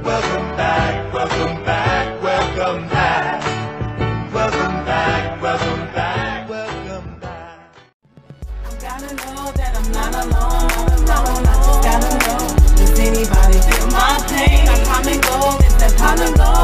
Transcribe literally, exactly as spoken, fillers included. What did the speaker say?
welcome back, welcome back, welcome back. Welcome back, welcome back, welcome back. I gotta know that I'm not alone, not alone. I just gotta know, does anybody feel my pain? I come and go, it's that come and go.